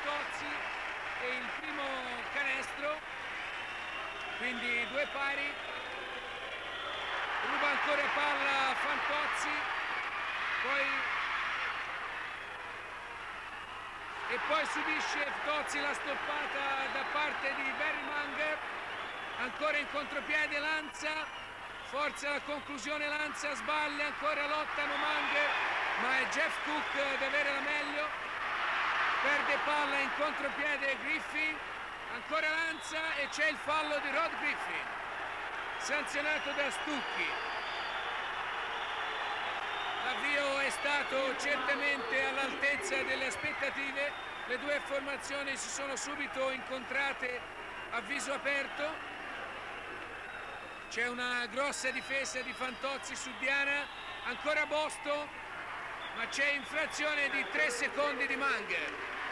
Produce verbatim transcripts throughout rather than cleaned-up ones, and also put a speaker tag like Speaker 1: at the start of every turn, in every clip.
Speaker 1: Fantozzi e il primo canestro, quindi due pari. Ruba ancora palla Fantozzi, poi e poi subisce Tozzi la stoppata da parte di Barry Munger. Ancora in contropiede Lanza, forza la conclusione Lanza, sbaglia, ancora lottano Munger, ma è Jeff Cook ad avere la meglio. Perde palla in contropiede Griffin, ancora Lanza e c'è il fallo di Rod Griffin, sanzionato da Stucchi. L'avvio è stato certamente all'altezza delle aspettative, le due formazioni si sono subito incontrate a viso aperto. C'è una grossa difesa di Fantozzi su Diana, ancora Boston, ma c'è infrazione di tre secondi di Munger.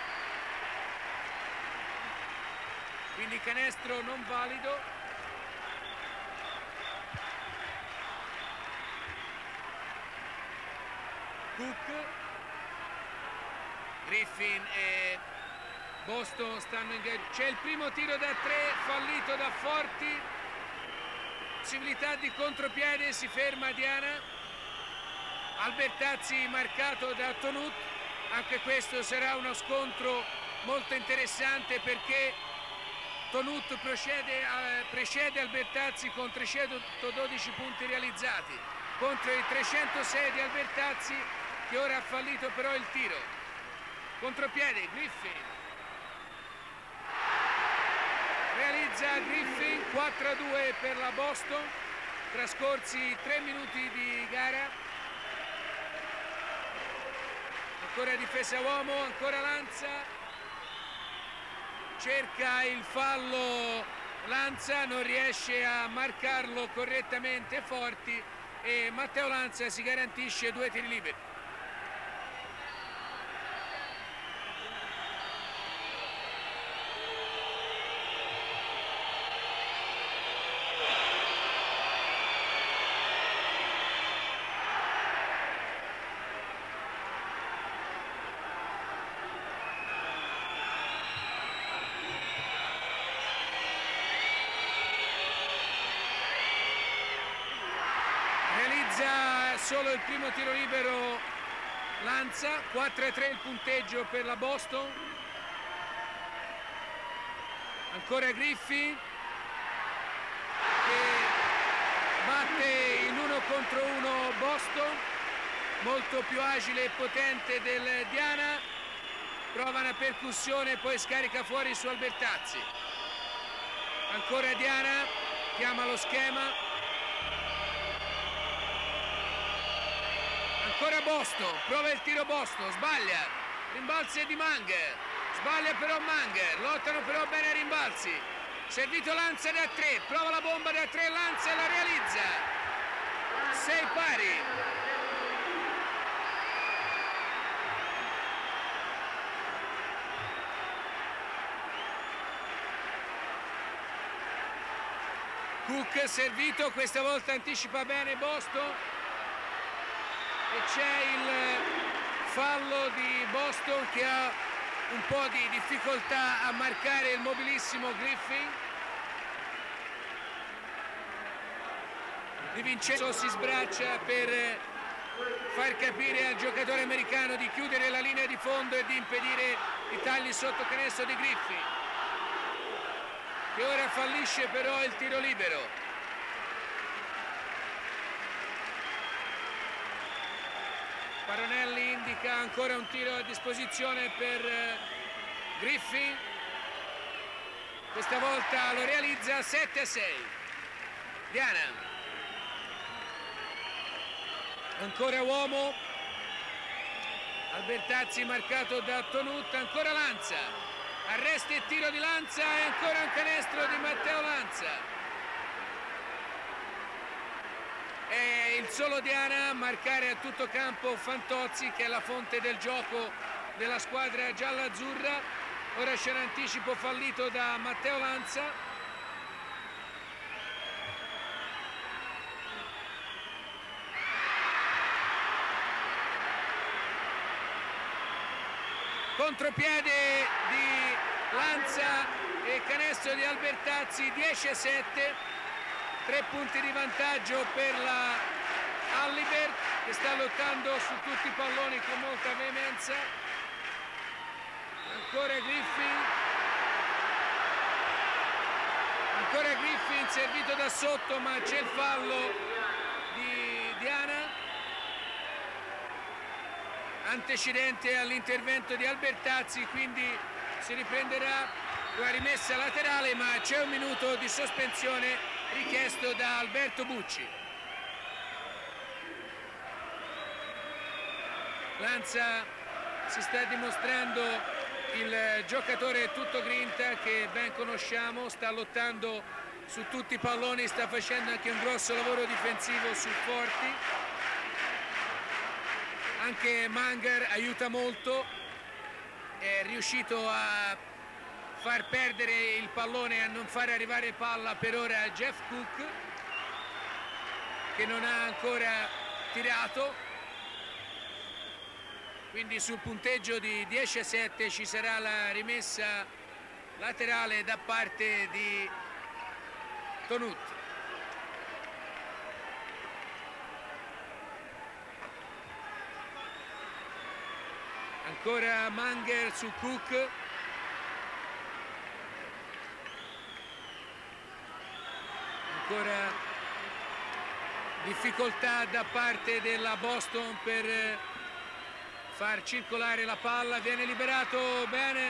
Speaker 1: Quindi canestro non valido. Cook, Griffin e Boston stanno in... C'è il primo tiro da tre fallito da Forti, possibilità di contropiede, si ferma Diana. Albertazzi marcato da Tonut, anche questo sarà uno scontro molto interessante perché Tonut procede, eh, precede Albertazzi con trecentododici punti realizzati contro i trecentosei di Albertazzi, che ora ha fallito però il tiro. Contropiede Griffin, realizza Griffin, quattro a due per la Boston, trascorsi tre minuti di gara. Ancora difesa uomo, ancora Lanza, cerca il fallo Lanza, non riesce a marcarlo correttamente Forti e Matteo Lanza si garantisce due tiri liberi. Solo il primo tiro libero Lanza, quattro a tre il punteggio per la Boston. Ancora Griffin che batte in uno contro uno Boston, molto più agile e potente del Diana, prova una percussione, poi scarica fuori su Albertazzi. Ancora Diana, chiama lo schema. Ancora Boston, prova il tiro Boston, sbaglia, rimbalzi di Munger, sbaglia però Munger, lottano però bene ai rimbalzi, servito Lanza da tre, prova la bomba da tre, Lanza e la realizza, sei pari. Cook servito, questa volta anticipa bene Boston. E c'è il fallo di Boston che ha un po' di difficoltà a marcare il mobilissimo Griffin. Di Vincenzo si sbraccia per far capire al giocatore americano di chiudere la linea di fondo e di impedire i tagli sotto canestro di Griffin, che ora fallisce però il tiro libero. Paronelli indica ancora un tiro a disposizione per Griffin, questa volta lo realizza, sette a sei. Diana, ancora uomo, Albertazzi marcato da Tonut, ancora Lanza, arresta il tiro di Lanza e ancora un canestro di Matteo Lanza. È il solo Diana a marcare a tutto campo Fantozzi, che è la fonte del gioco della squadra gialla-azzurra. Ora c'è un anticipo fallito da Matteo Lanza. contropiede di Lanza e canestro di Albertazzi, dieci a sette, tre punti di vantaggio per la Halliburton, che sta lottando su tutti i palloni con molta veemenza. Ancora Griffin, ancora Griffin servito da sotto, ma c'è il fallo di Diana, antecedente all'intervento di Albertazzi, quindi si riprenderà una rimessa laterale, ma c'è un minuto di sospensione richiesto da Alberto Bucci. Lanza si sta dimostrando il giocatore tutto grinta che ben conosciamo, sta lottando su tutti i palloni, sta facendo anche un grosso lavoro difensivo su Forti. Anche Manger aiuta molto, è riuscito a far perdere il pallone e a non far arrivare palla per ora a Jeff Cook, che non ha ancora tirato. Quindi sul punteggio di dieci a sette ci sarà la rimessa laterale da parte di Tonut. Ancora Manger su Cook. Ancora difficoltà da parte della Boston per far circolare la palla, viene liberato bene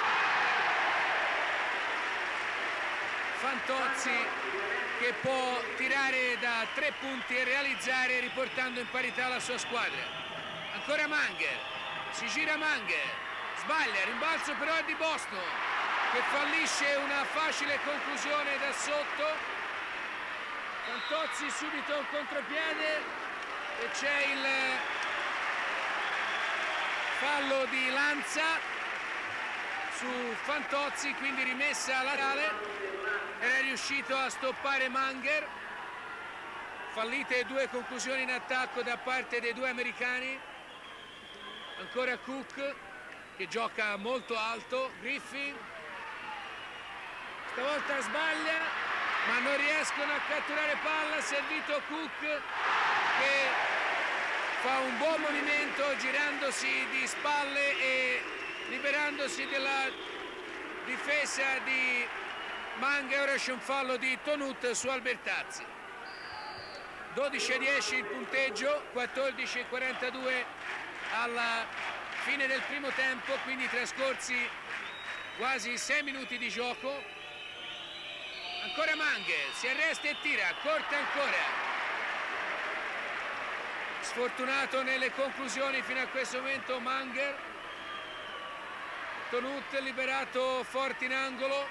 Speaker 1: Fantozzi, che può tirare da tre punti e realizzare riportando in parità la sua squadra. Ancora Manger, si gira Manger, sbaglia, rimbalzo però di Boston che fallisce una facile conclusione da sotto. Fantozzi subito un contropiede e c'è il fallo di Lanza su Fantozzi, quindi rimessa laterale. Era riuscito a stoppare Manger. Fallite due conclusioni in attacco da parte dei due americani. Ancora Cook che gioca molto alto. Griffin stavolta sbaglia, ma non riescono a catturare palla. Servito Cook che fa un buon movimento girandosi di spalle e liberandosi della difesa di Manger. Ora c'è un fallo di Tonut su Albertazzi. dodici a dieci il punteggio, quattordici a quarantadue alla fine del primo tempo, quindi trascorsi quasi sei minuti di gioco. Ancora Manger, si arresta e tira, corta ancora. Sfortunato nelle conclusioni fino a questo momento Manger. Tonut liberato Forti in angolo,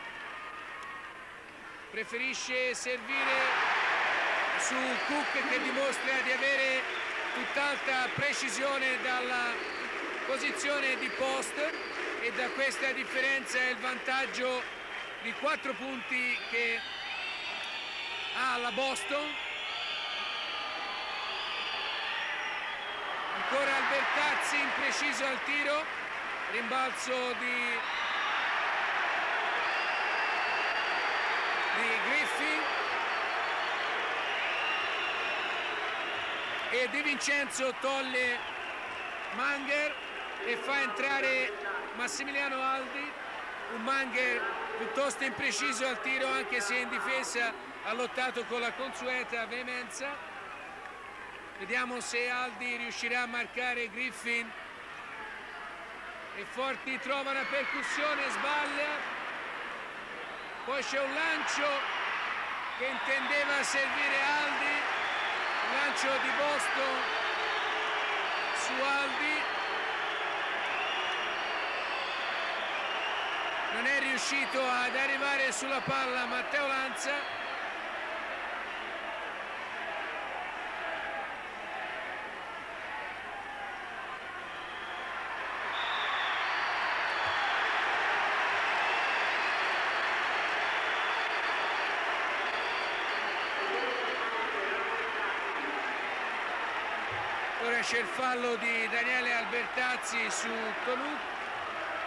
Speaker 1: preferisce servire su Cook che dimostra di avere tutt'alta precisione dalla posizione di post, e da questa differenza è il vantaggio di quattro punti che ha la Boston. Ancora Albertazzi impreciso al tiro, rimbalzo di, di Griffin e Di Vincenzo toglie Manger e fa entrare Massimiliano Aldi. Un Manger piuttosto impreciso al tiro, anche se in difesa ha lottato con la consueta veemenza. Vediamo se Aldi riuscirà a marcare Griffin. E Forti trova una percussione, sbaglia. Poi c'è un lancio che intendeva servire Aldi, un lancio di Boston su Aldi. Non è riuscito ad arrivare sulla palla Matteo Lanza. Ora c'è il fallo di Daniele Albertazzi su Tonut.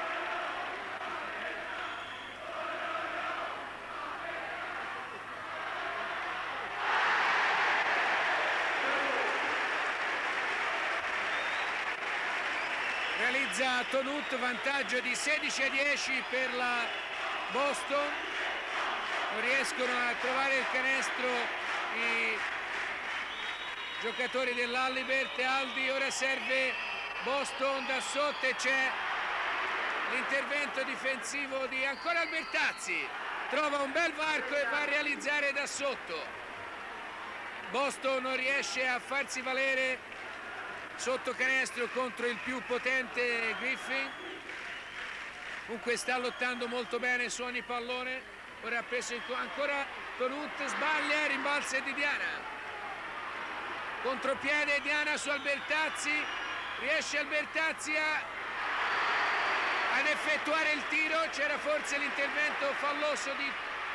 Speaker 1: realizza Tonut, vantaggio di sedici a dieci per la Boston. Non riescono a trovare il canestro i giocatori dell'Alibert. Aldi, ora serve Boston da sotto e c'è l'intervento difensivo di ancora Albertazzi, trova un bel varco e va a realizzare da sotto. Boston non riesce a farsi valere sotto canestro contro il più potente Griffin. Comunque sta lottando molto bene su ogni pallone. Ora ha preso ancora Tonut, sbaglia, rimbalza di Diana, contropiede Diana su Albertazzi, riesce Albertazzi a, ad effettuare il tiro. C'era forse l'intervento falloso di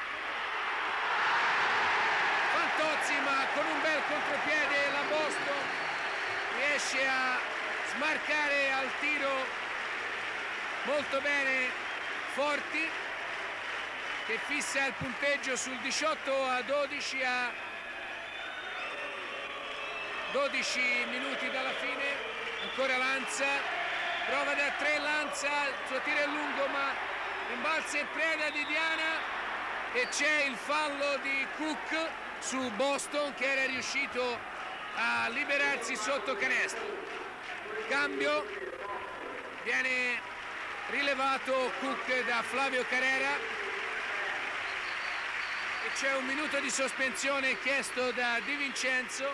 Speaker 1: Fantozzi, ma con un bel contropiede la Boston riesce a smarcare al tiro molto bene Forti, che fissa il punteggio sul diciotto a dodici a dodici minuti dalla fine. Ancora Lanza, prova da tre Lanza, il suo tiro è lungo ma rimbalza e preda di Diana e c'è il fallo di Cook su Boston, che era riuscito a liberarsi sotto canestro. Cambio, viene rilevato Cook da Flavio Carrera e c'è un minuto di sospensione chiesto da Di Vincenzo.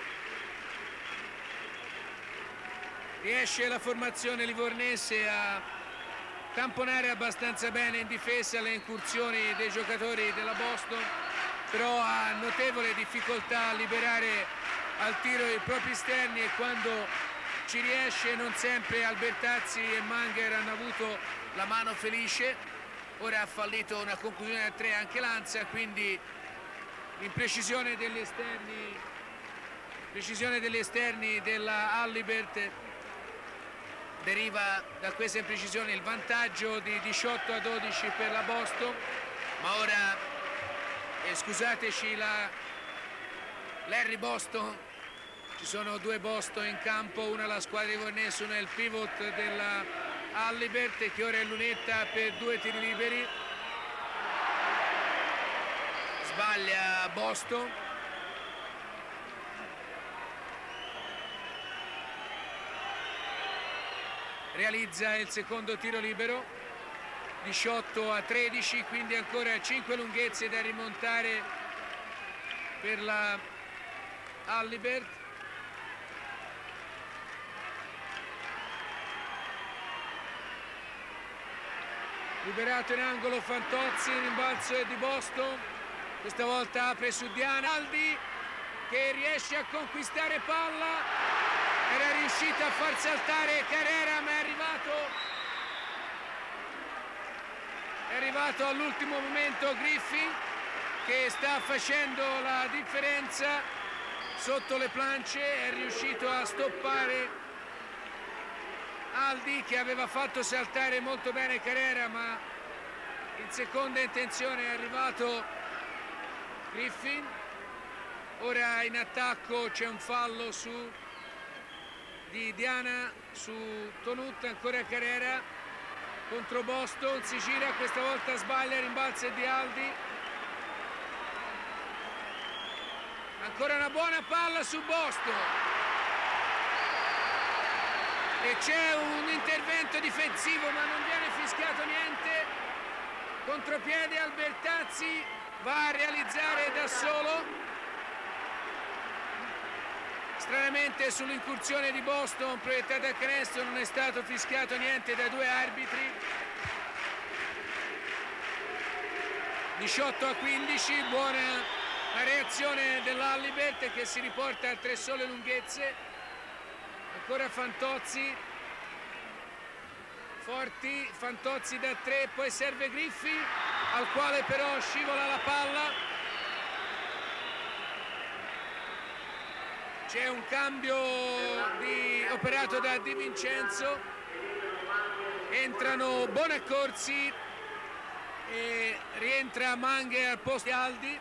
Speaker 1: Riesce la formazione livornese a tamponare abbastanza bene in difesa le incursioni dei giocatori della Boston, però ha notevole difficoltà a liberare al tiro i propri esterni e quando ci riesce non sempre Albertazzi e Manger hanno avuto la mano felice. Ora ha fallito una conclusione a tre anche Lanza, quindi l'imprecisione degli esterni, precisione degli esterni della Alibert deriva da questa imprecisione il vantaggio di diciotto a dodici per la Boston. Ma ora, eh, scusateci, la Larry Boston, ci sono due Boston in campo, una la squadra livornese, una è il pivot della Alibert che ora è lunetta per due tiri liberi. Sbaglia Boston. Realizza il secondo tiro libero, diciotto a tredici, quindi ancora cinque lunghezze da rimontare per la Alibert. Liberato in angolo Fantozzi, il rimbalzo è di Boston, questa volta apre su Diana. Aldi che riesce a conquistare palla, era riuscito a far saltare Carrera ma è arrivato è arrivato all'ultimo momento Griffin, che sta facendo la differenza sotto le planche. È riuscito a stoppare Aldi, che aveva fatto saltare molto bene Carrera, ma in seconda intenzione è arrivato Griffin. Ora in attacco c'è un fallo su di Diana su Tonut, ancora Carrera contro Boston, si gira, questa volta sbaglia, rimbalza di Aldi. Ancora una buona palla su Boston e c'è un intervento difensivo ma non viene fischiato niente. Contropiede Albertazzi, va a realizzare da solo. Stranamente sull'incursione di Boston proiettata a canestro non è stato fischiato niente dai due arbitri. diciotto a quindici, buona la reazione dell'Alibert che si riporta a tre sole lunghezze. Ancora Fantozzi, Forti, Fantozzi da tre, poi serve Griffi al quale però scivola la palla. C'è un cambio di, operato da Di Vincenzo, entrano Bonaccorsi e rientra Manger al posto di Aldi.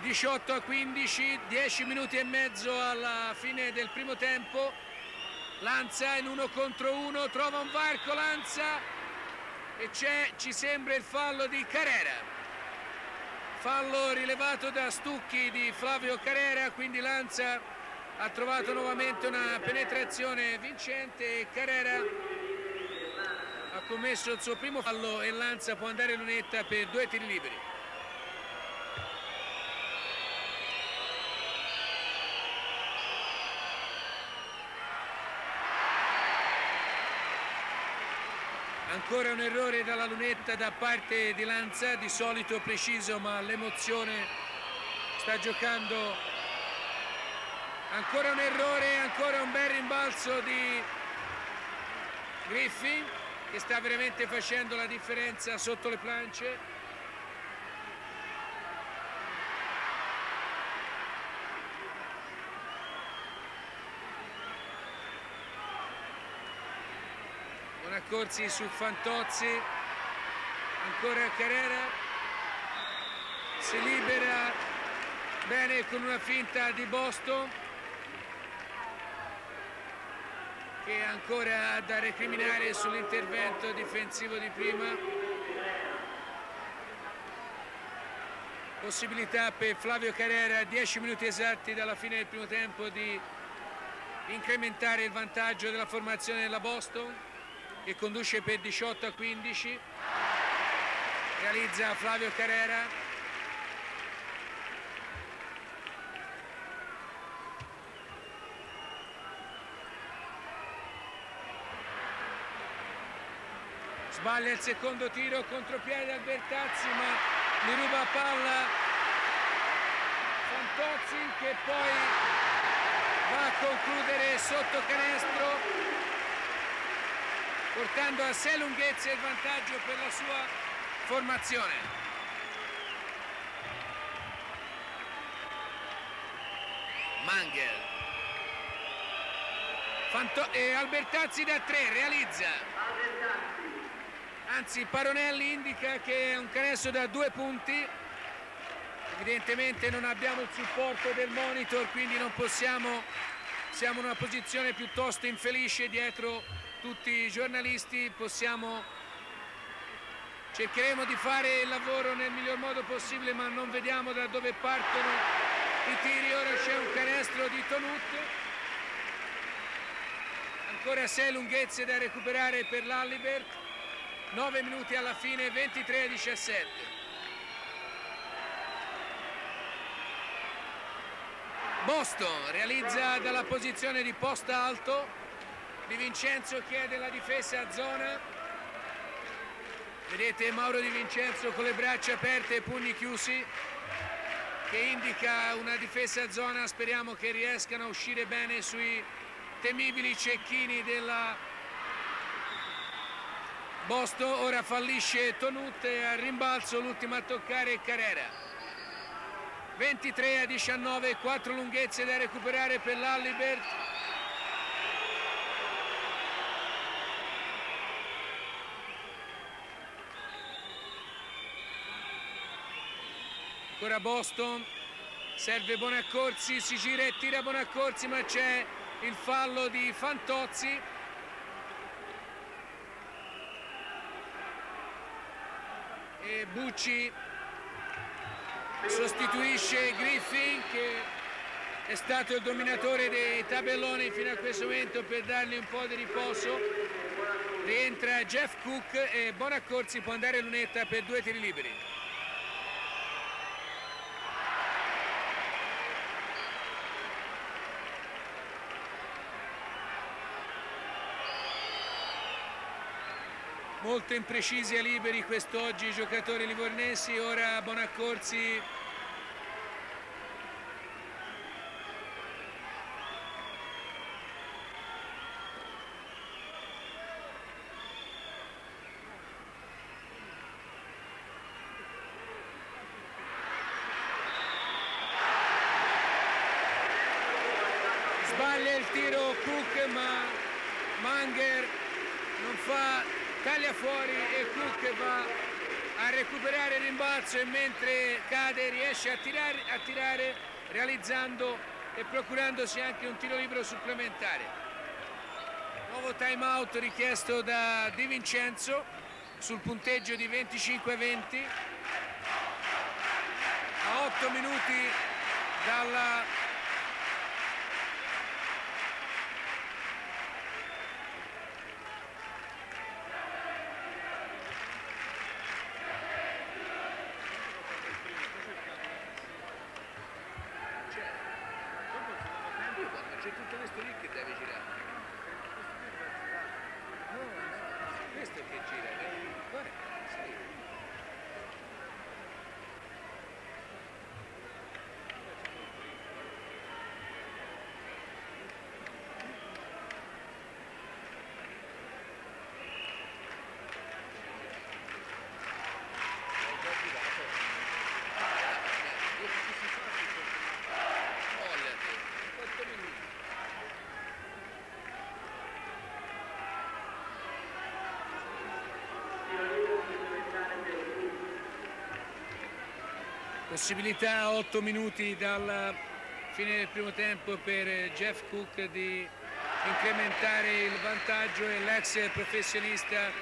Speaker 1: diciotto a quindici, dieci minuti e mezzo alla fine del primo tempo. Lanza in uno contro uno, trova un varco Lanza e c'è, ci sembra, il fallo di Carrera. Fallo rilevato da Stucchi di Flavio Carrera, quindi Lanza ha trovato nuovamente una penetrazione vincente e Carrera ha commesso il suo primo fallo e Lanza può andare in lunetta per due tiri liberi. Ancora un errore dalla lunetta da parte di Lanza, di solito preciso, ma l'emozione sta giocando. Ancora un errore, ancora un bel rimbalzo di Griffin che sta veramente facendo la differenza sotto le planche. Corsi su Fantozzi, ancora Carrera, si libera bene con una finta di Boston che ancora ha da recriminare sull'intervento difensivo di prima. Possibilità per Flavio Carrera, dieci minuti esatti dalla fine del primo tempo, di incrementare il vantaggio della formazione della Boston, che conduce per diciotto a quindici. Realizza Flavio Carrera. Sbaglia il secondo tiro, contropiede Albertazzi, ma gli ruba palla Fantozzi, che poi va a concludere sotto canestro, portando a sei lunghezze il vantaggio per la sua formazione. Mangel. Fanto e Albertazzi da tre, realizza. Anzi, Paronelli indica che è un canestro da due punti. Evidentemente non abbiamo il supporto del monitor, quindi non possiamo, siamo in una posizione piuttosto infelice dietro tutti i giornalisti. Possiamo, cercheremo di fare il lavoro nel miglior modo possibile, ma non vediamo da dove partono i tiri. Ora c'è un canestro di Tonut, ancora sei lunghezze da recuperare per l'Allibert, nove minuti alla fine, ventitré a diciassette. Boston realizza dalla posizione di posta alto. Di Vincenzo chiede la difesa a zona. Vedete Mauro Di Vincenzo con le braccia aperte e pugni chiusi, che indica una difesa a zona. Speriamo che riescano a uscire bene sui temibili cecchini della Boston. Ora fallisce Tonut e al rimbalzo l'ultimo a toccare è Carrera. ventitré a diciannove, quattro lunghezze da recuperare per l'Allibert. Ancora Boston, serve Bonaccorsi, si gira e tira Bonaccorsi, ma c'è il fallo di Fantozzi. E Bucci sostituisce Griffin, che è stato il dominatore dei tabelloni fino a questo momento, per dargli un po' di riposo. Rientra Jeff Cook e Bonaccorsi può andare a lunetta per due tiri liberi. Molto imprecisi ai liberi quest'oggi i giocatori livornesi. Ora Bonaccorsi sbaglia il tiro Cook, ma Manger non fa, taglia fuori e Cook va a recuperare il rimbalzo e mentre cade riesce a tirare, a tirare realizzando e procurandosi anche un tiro libero supplementare. Nuovo time out richiesto da Di Vincenzo sul punteggio di venticinque a venti a otto minuti dalla c'è tutto questo lì che deve girare. No, no, questo che gira, guarda, sì. Possibilità a otto minuti dalla fine del primo tempo per Jeff Cook di incrementare il vantaggio e l'ex professionista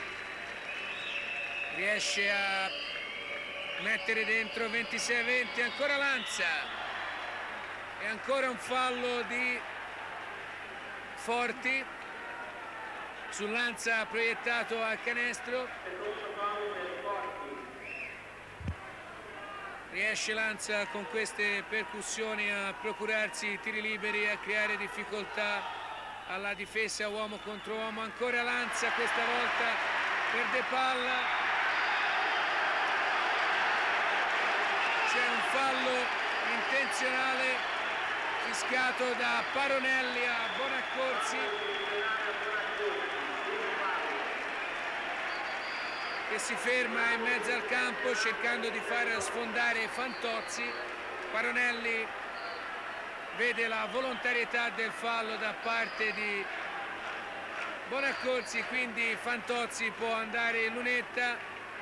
Speaker 1: riesce a mettere dentro ventisei a venti. Ancora Lanza e ancora un fallo di Forti su Lanza proiettato al canestro. Riesce Lanza con queste percussioni a procurarsi tiri liberi e a creare difficoltà alla difesa uomo contro uomo. Ancora Lanza, questa volta perde palla. C'è un fallo intenzionale fischiato da Paronelli a Bonaccorsi, che si ferma in mezzo al campo cercando di far sfondare Fantozzi. Paronelli vede la volontarietà del fallo da parte di Bonaccorsi, quindi Fantozzi può andare in lunetta.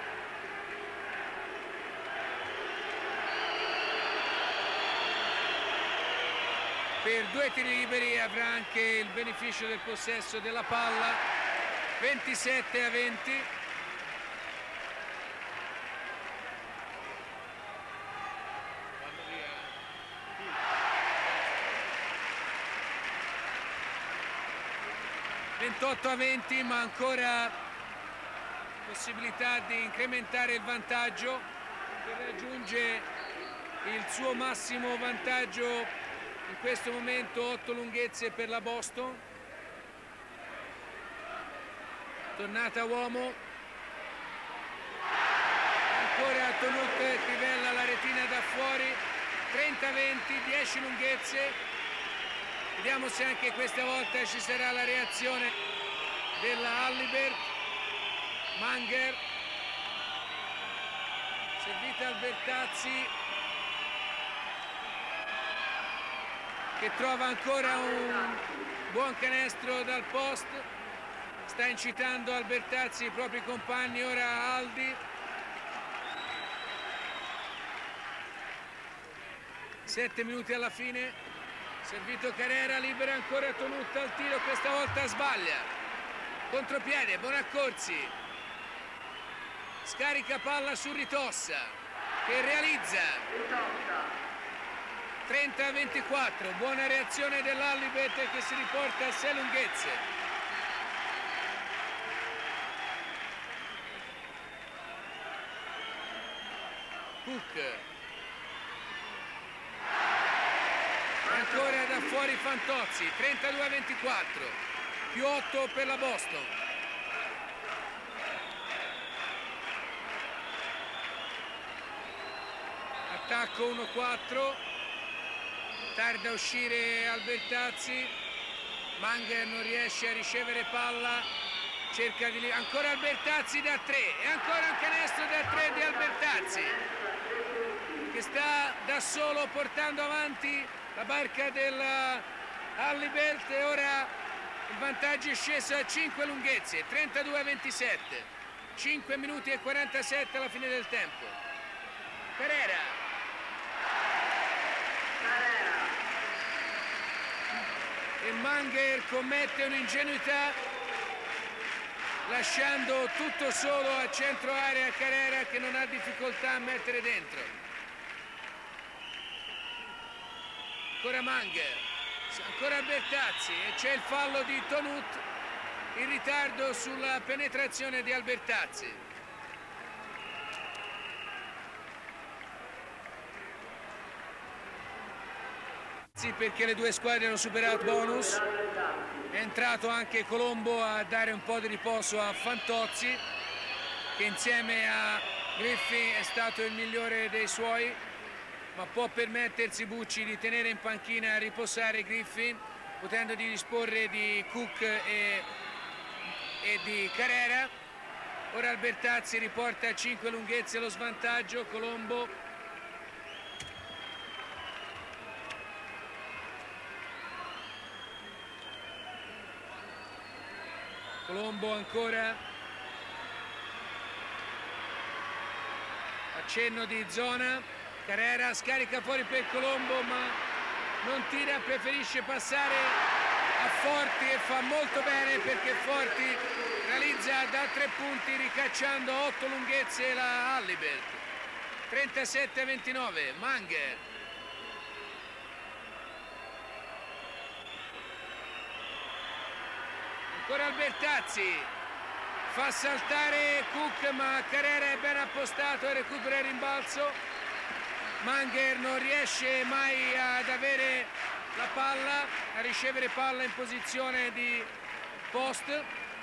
Speaker 1: Per due tiri liberi avrà anche il beneficio del possesso della palla. ventisette a venti. ventotto a venti, ma ancora possibilità di incrementare il vantaggio, che raggiunge il suo massimo vantaggio in questo momento, otto lunghezze per la Boston. Tornata uomo, ancora Tonut trivella la retina da fuori, trenta a venti, dieci lunghezze. Vediamo se anche questa volta ci sarà la reazione della Halliburton. Manger, servita al Bertazzi, che trova ancora un buon canestro dal post. Sta incitando al Bertazzi i propri compagni, ora Aldi. Sette minuti alla fine. Servito Carrera, libera ancora Tonut al tiro, questa volta sbaglia. Contropiede, Bonaccorsi. Scarica palla su Ritossa, che realizza. trenta a ventiquattro, buona reazione dell'Allibet che si riporta a sei lunghezze. Cook. Ancora da fuori Fantozzi, trentadue a ventiquattro, più otto per la Boston. Attacco uno quattro, tarda a uscire Albertazzi, Manger non riesce a ricevere palla, cerca di... ancora Albertazzi da tre e ancora un canestro da tre di Albertazzi, che sta da solo portando avanti la barca della Halliburton e ora il vantaggio è sceso a cinque lunghezze, trentadue a ventisette. cinque minuti e quarantasette alla fine del tempo. Carrera. E Manger commette un'ingenuità lasciando tutto solo a centro area Carrera, che non ha difficoltà a mettere dentro. Ancora Manger, ancora Albertazzi e c'è il fallo di Tonut in ritardo sulla penetrazione di Albertazzi. Perché le due squadre hanno superato il bonus. È entrato anche Colombo a dare un po' di riposo a Fantozzi, che insieme a Griffin è stato il migliore dei suoi, ma può permettersi Bucci di tenere in panchina a riposare Griffin, potendo di disporre di Cook e, e di Carrera. Ora Albertazzi riporta a cinque lunghezze lo svantaggio. Colombo Colombo ancora, accenno di zona, Carrera scarica fuori per Colombo ma non tira, preferisce passare a Forti e fa molto bene perché Forti realizza da tre punti ricacciando otto lunghezze la Halliburton. trentasette a ventinove, Manger. Ancora Albertazzi, fa saltare Cook ma Carrera è ben appostato e recupera il rimbalzo. Manger non riesce mai ad avere la palla, a ricevere palla in posizione di post.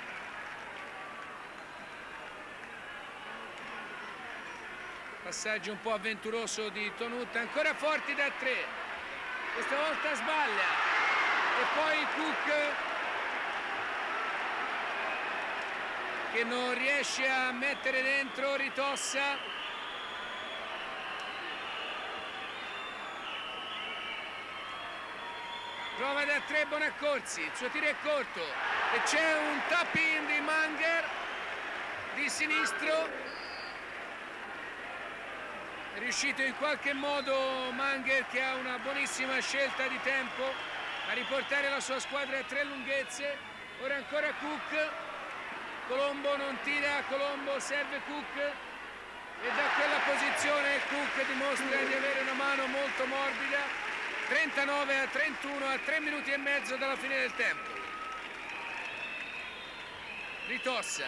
Speaker 1: Passaggio un po' avventuroso di Tonut, ancora Forti da tre, questa volta sbaglia e poi Cook che non riesce a mettere dentro, ritossa. Prova da tre Bonaccorsi, il suo tiro è corto e c'è un tap in di Manger di sinistro. È riuscito in qualche modo Manger, che ha una buonissima scelta di tempo, a riportare la sua squadra a tre lunghezze. Ora ancora Cook. Colombo non tira, Colombo serve Cook e da quella posizione Cook dimostra di avere una mano molto morbida. trentanove a trentuno a tre minuti e mezzo dalla fine del tempo. Ritossa.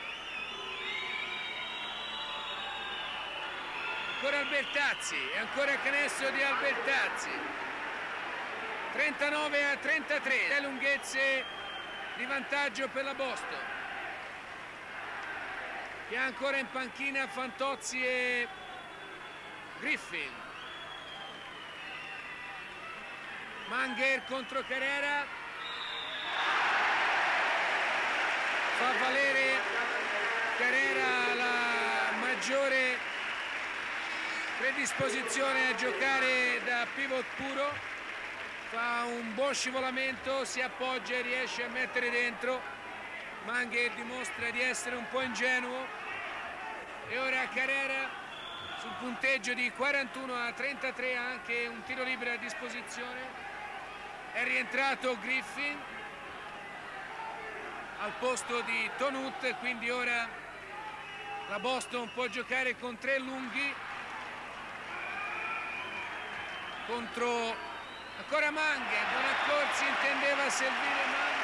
Speaker 1: Ancora Albertazzi e ancora canestro di Albertazzi. trentanove a trentatré, le lunghezze di vantaggio per la Boston. Che ha ancora in panchina Fantozzi e Griffin. Manger contro Carrera. Fa valere Carrera la maggiore predisposizione a giocare da pivot puro. Fa un buon scivolamento, si appoggia e riesce a mettere dentro. Manger dimostra di essere un po' ingenuo e ora Carrera sul punteggio di quarantuno a trentatré ha anche un tiro libero a disposizione. È rientrato Griffin al posto di Tonut, quindi ora la Boston può giocare con tre lunghi contro ancora Manger. Bonaccorsi intendeva servire Manger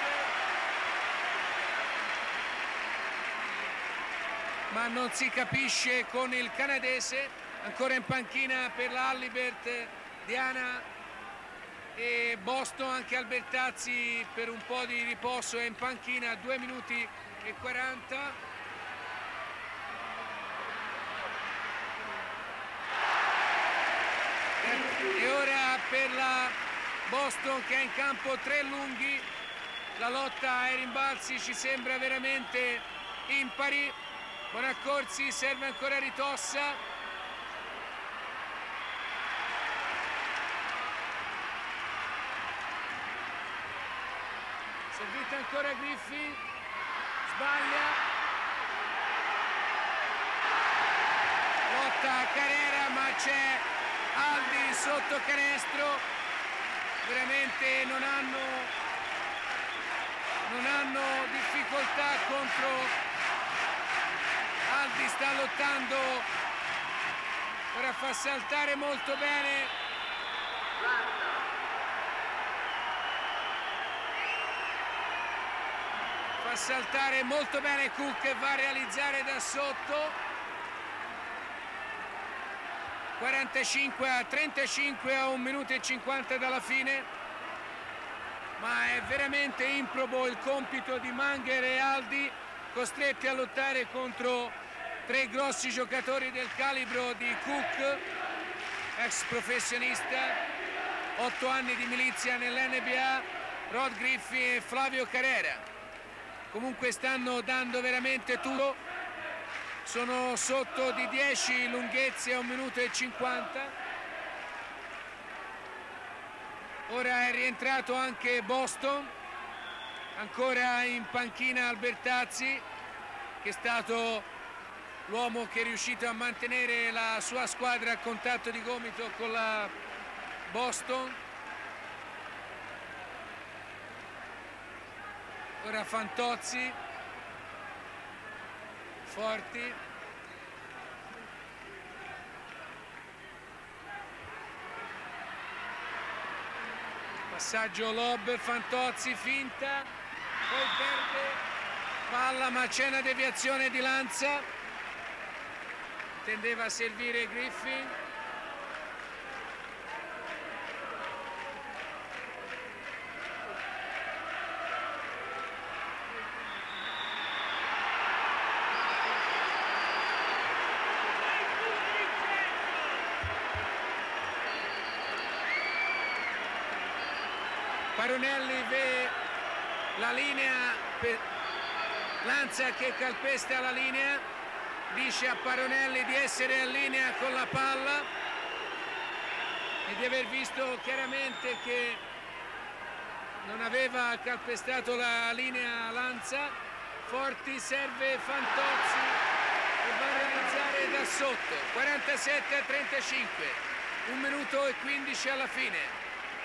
Speaker 1: ma non si capisce con il canadese. Ancora in panchina per la Halliburton Diana e Boston, anche Albertazzi per un po' di riposo è in panchina a due minuti e quaranta. E ora per la Boston, che ha in campo tre lunghi, la lotta ai rimbalzi ci sembra veramente impari. Bonaccorsi serve ancora Ritossa. Servita ancora Griffin, sbaglia. lotta Carrera, ma c'è Aldi sotto canestro. Veramente non hanno, non hanno difficoltà contro Aldi, sta lottando, ora fa saltare molto bene. Fa saltare molto bene Cook e va a realizzare da sotto. quarantacinque a trentacinque a un minuto e cinquanta dalla fine, ma è veramente improbo il compito di Manger e Aldi, costretti a lottare contro tre grossi giocatori del calibro di Cook, ex professionista, otto anni di milizia nell'N B A, Rod Griffin e Flavio Carrera. Comunque stanno dando veramente tutto. Sono sotto di dieci lunghezze a un minuto e cinquanta. Ora è rientrato anche Boston, ancora in panchina Albertazzi, che è stato l'uomo che è riuscito a mantenere la sua squadra a contatto di gomito con la Boston. Ora Fantozzi, Forti, passaggio lob, Fantozzi, finta, poi perde palla ma c'è una deviazione di Lanza, tendeva a servire Griffin. Paronelli vede la linea per Lanza che calpesta la linea, dice a Paronelli di essere in linea con la palla e di aver visto chiaramente che non aveva calpestato la linea Lanza. Forti, serve Fantozzi e va a realizzare da sotto. quarantasette a trentacinque, un minuto e quindici alla fine.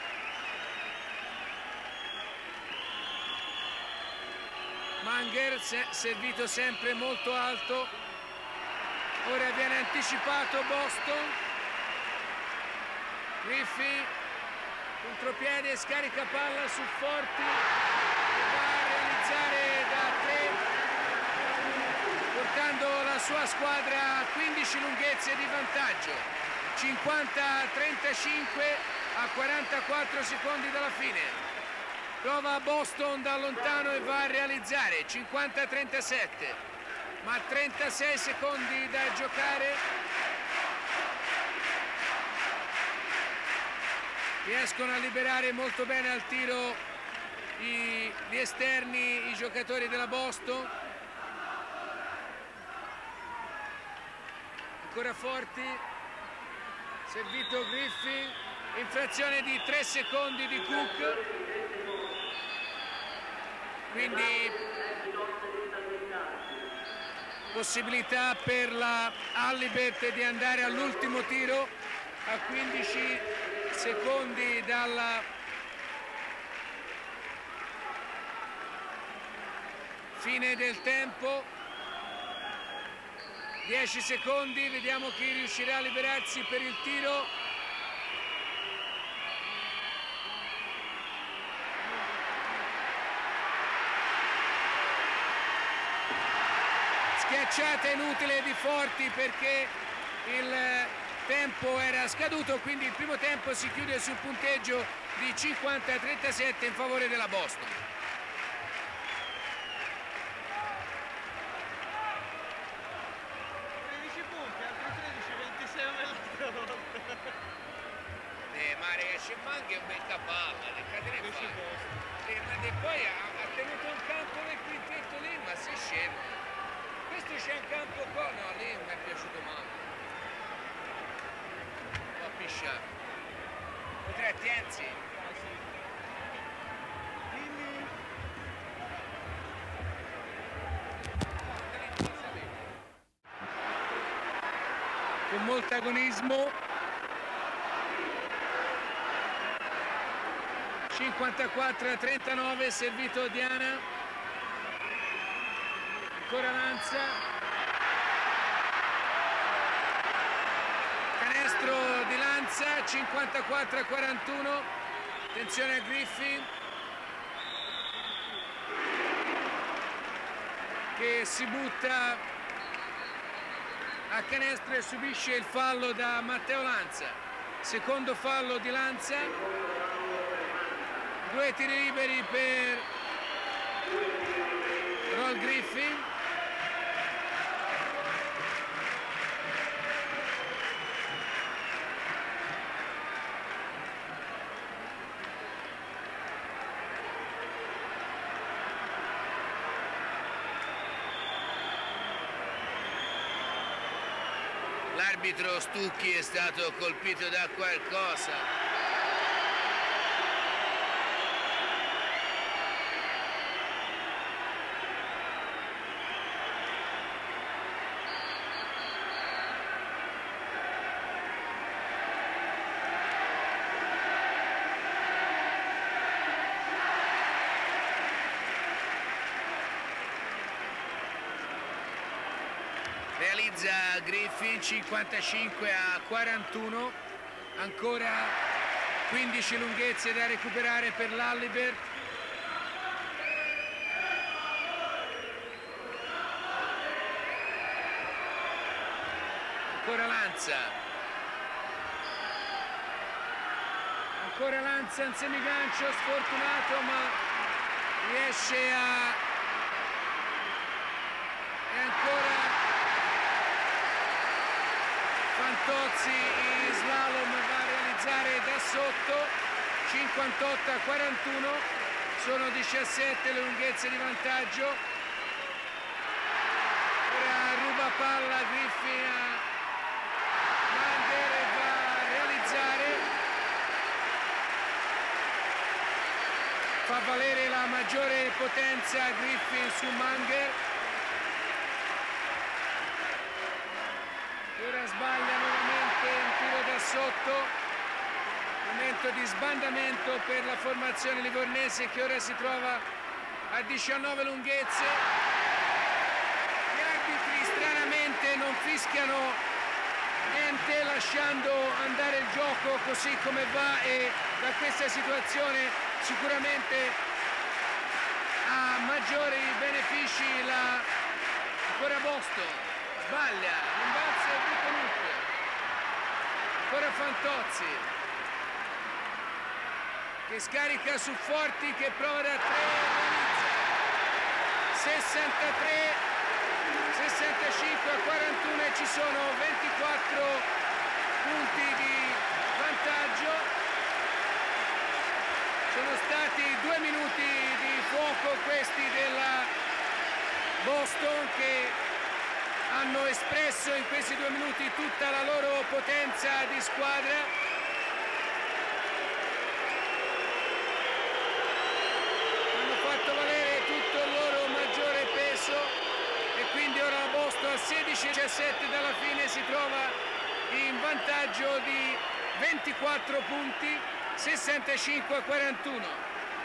Speaker 1: Manger servito sempre molto alto, ora viene anticipato Boston, Griffin contropiede, scarica palla su Forti e va a realizzare da tre, portando la sua squadra a quindici lunghezze di vantaggio, cinquanta a trentacinque a quarantaquattro secondi dalla fine. Prova Boston da lontano e va a realizzare cinquanta a trentasette, ma trentasei secondi da giocare. Riescono a liberare molto bene al tiro i, gli esterni, i giocatori della Boston. Ancora Forti, servito Griffin, infrazione di tre secondi di Cook. Quindi possibilità per la Halliburton di andare all'ultimo tiro a quindici secondi dalla fine del tempo. dieci secondi, vediamo chi riuscirà a liberarsi per il tiro. Schiacciata inutile di Forti perché il tempo era scaduto, quindi il primo tempo si chiude sul punteggio di cinquanta a trentasette in favore della Boston.
Speaker 2: tredici punti, altri tredici, ventisei nell'altra volta.
Speaker 1: Eh, ma ragazzi, manca un bel palla, le catene fa. Eh, ma e poi ha, ha tenuto un campo nel quintetto lì, ma sei scemo. Questo c'è un campo qua, no, lì non mi è piaciuto male. Un po' pisciato. Potrei Tienzi. con molto agonismo. cinquantaquattro a trentanove, servito Diana. Ancora Lanza. Canestro di Lanza, cinquantaquattro a quarantuno. Attenzione a Griffin, che si butta a canestro e subisce il fallo da Matteo Lanza. Secondo fallo di Lanza. Due tiri liberi per Roll Griffin.
Speaker 3: L'arbitro Stucchi è stato colpito da qualcosa. Realizza Griffin, cinquantacinque a quarantuno, ancora quindici lunghezze da recuperare per l'Allibert. Ancora Lanza, ancora Lanza in semigancio, sfortunato ma riesce a... e ancora Fantozzi in slalom va a realizzare da sotto. Cinquantotto a quarantuno, sono diciassette le lunghezze di vantaggio. Ora ruba palla Griffin a Manger e va a realizzare, fa valere la maggiore potenza Griffin su Manger. Ora sbaglia nuovamente un tiro da sotto. Momento di sbandamento per la formazione livornese che ora si trova a diciannove lunghezze. Gli arbitri stranamente non fischiano niente, lasciando andare il gioco così come va, e da questa situazione sicuramente ha maggiori benefici la ancora Boston. Sbaglia, rimbalza e Buconucco. Ancora Fantozzi che scarica su Forti, che prova da tre, sessantatré sessantacinque a quarantuno e ci sono ventiquattro punti di vantaggio. Sono stati due minuti di fuoco questi della Boston, che hanno espresso in questi due minuti tutta la loro potenza di squadra. E quindi ora la Boston a sedici a diciassette dalla fine si trova in vantaggio di ventiquattro punti, sessantacinque a quarantuno.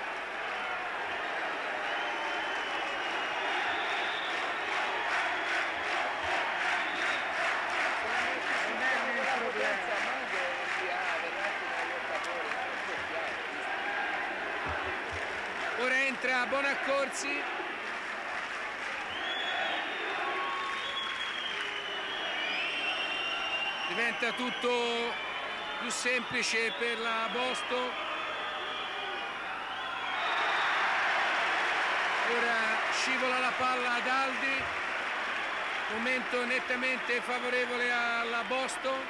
Speaker 3: Ora entra Bonaccorsi. Diventa tutto più semplice per la Boston. Ora scivola la palla ad Aldi, momento nettamente favorevole alla Boston.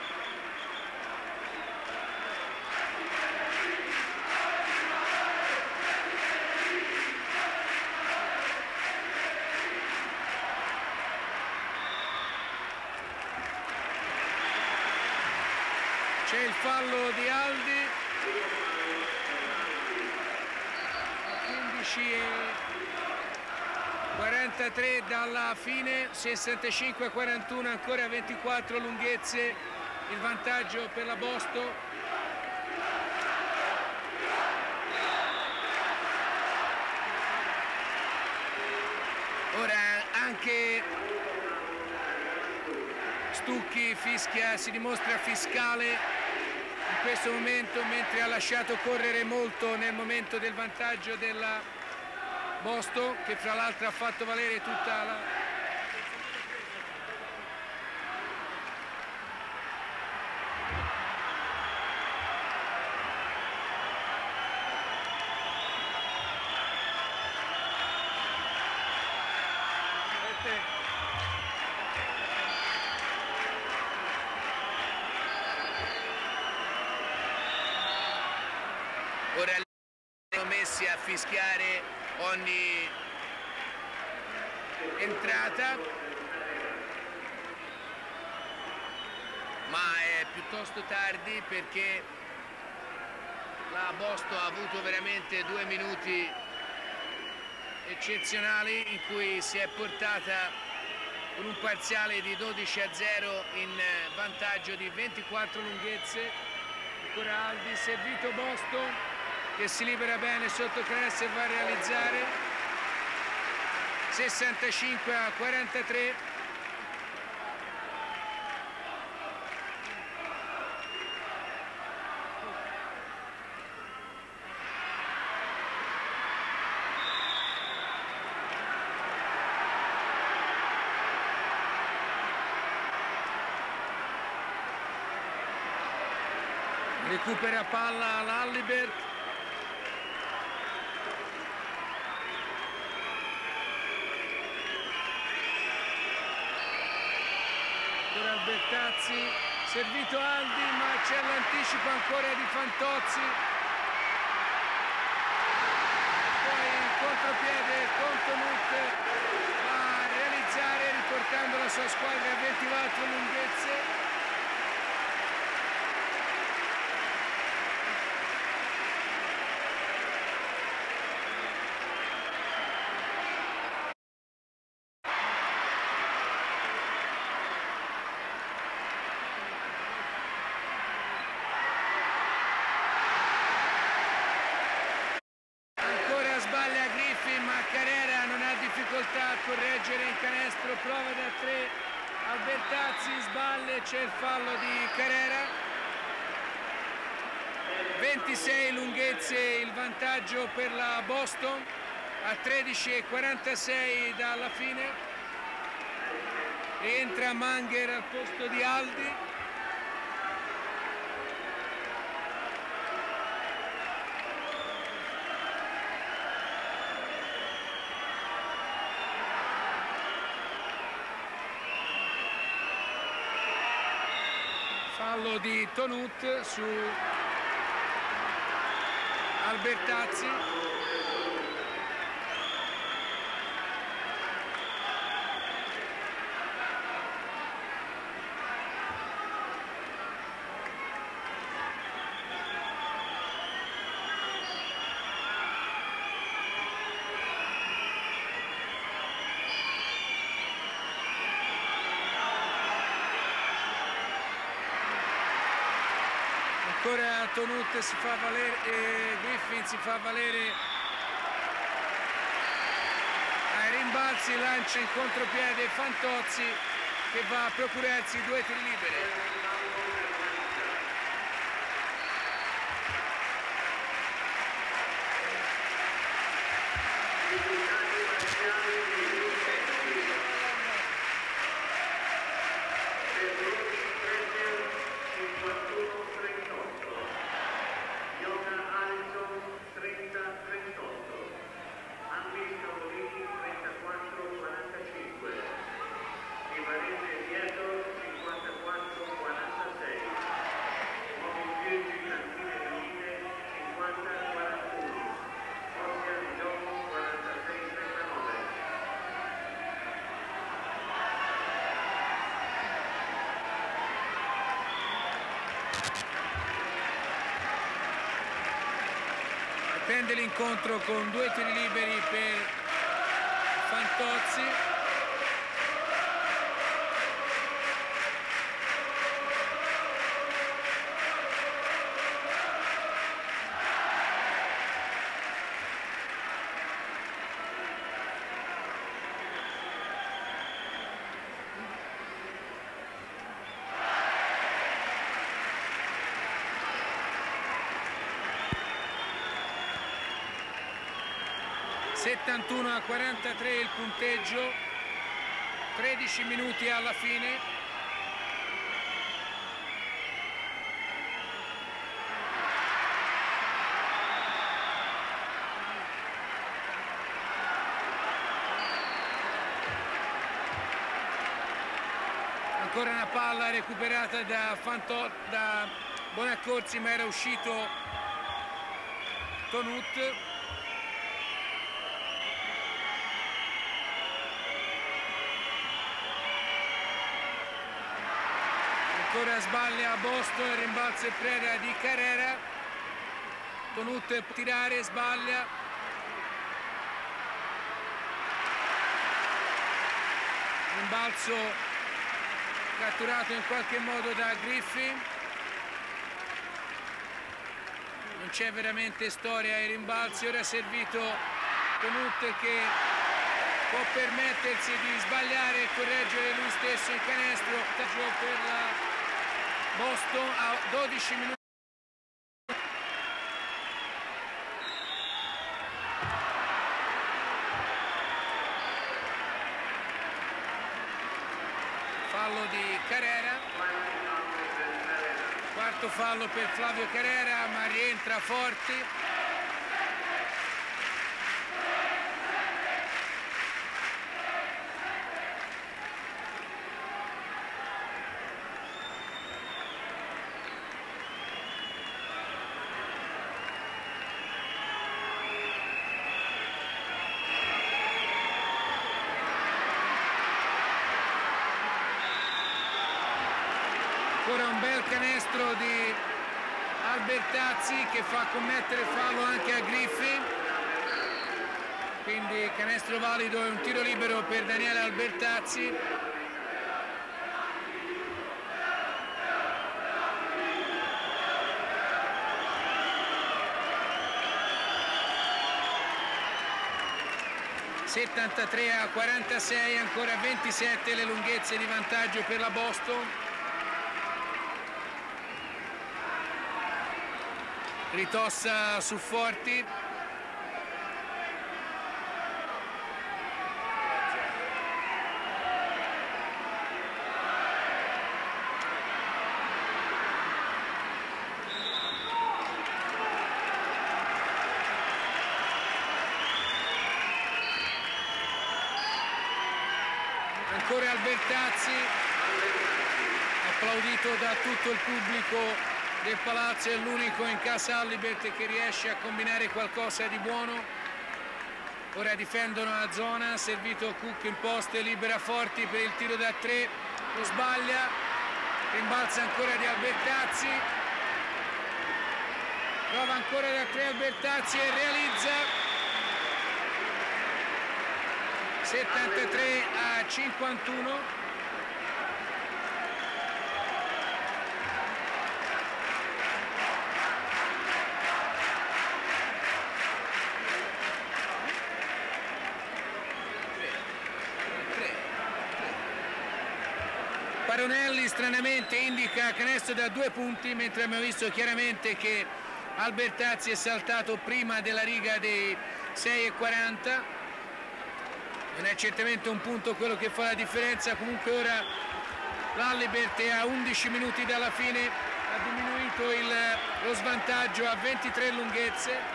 Speaker 3: C'è il fallo di Aldi, quindici e
Speaker 1: quarantatré dalla fine, sessantacinque a quarantuno, ancora ventiquattro lunghezze, il vantaggio per la Boston. Ora anche Stucchi fischia, si dimostra fiscale in questo momento, mentre ha lasciato correre molto nel momento del vantaggio della Boston, che fra l'altro ha fatto valere tutta la... Ora sono messi a fischiare ogni entrata, ma è piuttosto tardi perché la Boston ha avuto veramente due minuti eccezionali in cui si è portata con un parziale di dodici a zero in vantaggio di ventiquattro lunghezze. Ancora Aldi, servito Boston che si libera bene sotto canestro e va a realizzare. Sessantacinque a quarantatré. Recupera palla l'Allibert. Albertazzi, servito Aldi, ma c'è l'anticipo ancora di Fantozzi. Poi in contropiede con Tonut va a realizzare, riportando la sua squadra a ventiquattro lunghezze. A correggere in canestro, prova da tre, Albertazzi sballe, c'è il fallo di Carrera. ventisei lunghezze il vantaggio per la Boston a tredici e quarantasei dalla fine. Entra Manger al posto di Aldi. Fallo di Tonut su Albertazzi. Ancora Tonut si fa valere, eh, Griffin si fa valere ai rimbalzi, lancia in contropiede Fantozzi che va a procurarsi due tiri liberi. Prende l'incontro con due tiri liberi per Fantozzi. settantuno a quarantatré il punteggio, tredici minuti alla fine. Ancora una palla recuperata da, Fanto, da Bonaccorsi, ma era uscito Tonut. Ancora sbaglia a Boston, il rimbalzo e preda di Carrera. Tonut per tirare, sbaglia. Rimbalzo catturato in qualche modo da Griffin. Non c'è veramente storia ai rimbalzi. Ora è servito Tonut che può permettersi di sbagliare e correggere lui stesso il canestro per la Boston a dodici minuti. Fallo di Carrera. Quarto fallo per Flavio Carrera, ma rientra Forti. Ancora un bel canestro di Albertazzi che fa commettere fallo anche a Griffin, quindi canestro valido e un tiro libero per Daniele Albertazzi. settantatré a quarantasei, ancora ventisette le lunghezze di vantaggio per la Boston. Ritossa su Forti. Ancora Albertazzi, applaudito da tutto il pubblico del Palazzo, è l'unico in casa Halliburton che riesce a combinare qualcosa di buono. Ora difendono la zona, servito Cook in post, libera Forti per il tiro da tre, lo sbaglia, rimbalza ancora di Albertazzi, prova ancora da tre Albertazzi e realizza. settantatré a cinquantuno. Paronelli stranamente indica canestro da due punti, mentre abbiamo visto chiaramente che Albertazzi è saltato prima della riga dei sei e quaranta. Non è certamente un punto quello che fa la differenza. Comunque ora l'Halibert a undici minuti dalla fine ha diminuito il, lo svantaggio a ventitré lunghezze.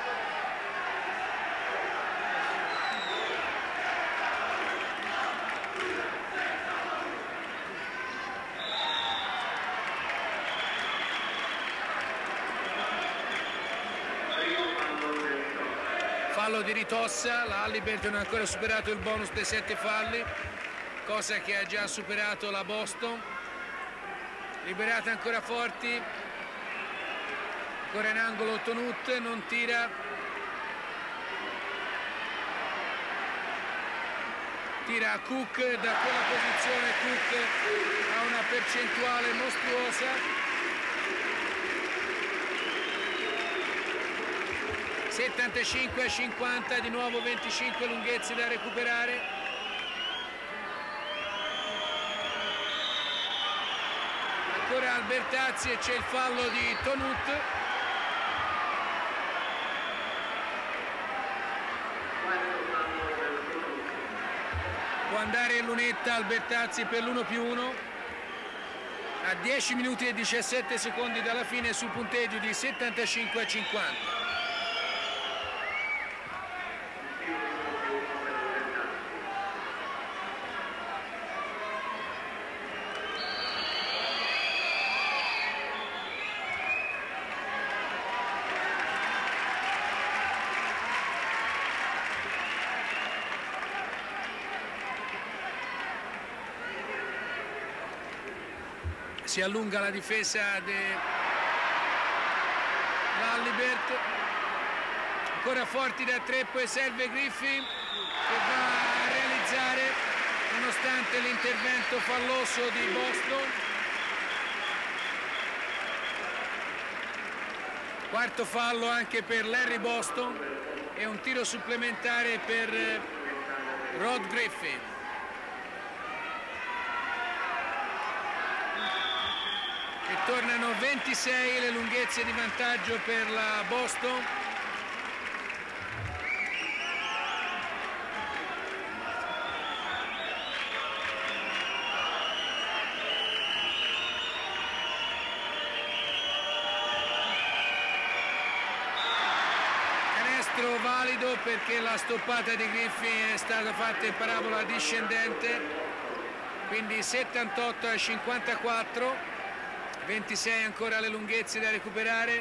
Speaker 1: Fallo di Ritossa, la Halliburton non ha ancora superato il bonus dei sette falli, cosa che ha già superato la Boston. Liberata ancora Forti, ancora in angolo Tonut, non tira. tira Cook da quella posizione. Cook ha una percentuale mostruosa, settantacinque a cinquanta, di nuovo venticinque lunghezze da recuperare. Ancora Albertazzi e c'è il fallo di Tonut. Può andare in lunetta Albertazzi per l'uno più uno a dieci minuti e diciassette secondi dalla fine sul punteggio di settantacinque a cinquanta. Si allunga la difesa dell'Allibert, ancora forti da tre, poi serve Griffin che va a realizzare nonostante l'intervento falloso di Boston. Quarto fallo anche per Larry Boston e un tiro supplementare per Rod Griffin. E tornano ventisei le lunghezze di vantaggio per la Boston. Canestro valido perché la stoppata di Griffin è stata fatta in parabola discendente, quindi settantotto a cinquantaquattro. ventisei ancora le lunghezze da recuperare.